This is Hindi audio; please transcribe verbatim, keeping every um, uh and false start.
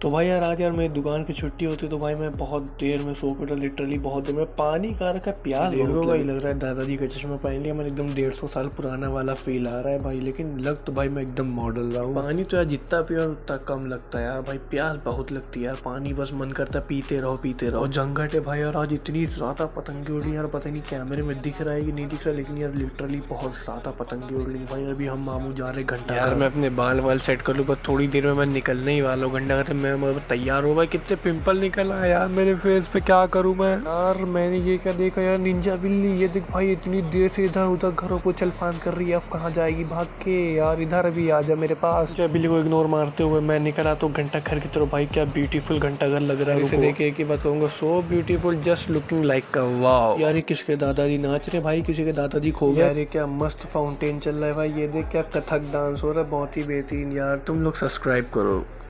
तो भाई यार आज यार मेरी दुकान की छुट्टी होती तो भाई मैं बहुत देर में सो के लिटरली बहुत देर में पानी का रखा प्यास बहुत भाई लग रहा है। दादाजी का चश्मा पहन लिया मैंने, एकदम डेढ़ सौ साल पुराना वाला फील आ रहा है भाई, लेकिन लग तो भाई मैं एकदम मॉडल रहा हूँ। पानी तो यार जितना पियो उतना कम लगता है यार भाई, प्यास बहुत लगती है यार, पानी बस मन करता है पीते रहो पीते रहो। झंझट है भाई यार, आज इतनी ज्यादा पतंगे उड़ रही यार, पता नहीं कैमरे में दिख रहा है कि नहीं दिख रहा, लेकिन यार लिटरली बहुत ज्यादा पतंगे उड़ रही भाई। अभी हम मामू जा रहे घंटा यार, मैं अपने बाल वाल सेट कर लूँ बस थोड़ी देर में मैं निकलने ही वाला हूँ। घंटा घर मैं तैयार हो भाई। कितने पिंपल निकल आए यार मेरे फेस पे, क्या करूं मैं यार। मैंने ये क्या देखा यार, निंजा बिल्ली ये देख भाई, इतनी देर से इधर उधर घरों को चल फान कर रही है, अब कहाँ जाएगी भाग के यार। इधर अभी आ जा मेरे पास। जब बिल्ली को इग्नोर मारते हुए मैं निकला तो घंटा घर की तरफ। भाई क्या ब्यूटीफुल घंटा घर लग रहा है, इसे देखे की बात कहूंगा, so beautiful just looking like wow. यार ये किसके दादाजी नाच रहे भाई, किसी के दादाजी खो गए यार। ये क्या मस्त फाउंटेन चल रहा है भाई, ये देख क्या कथक डांस हो रहा है, बहुत ही बेहतरीन यार। तुम लोग सब्सक्राइब करो।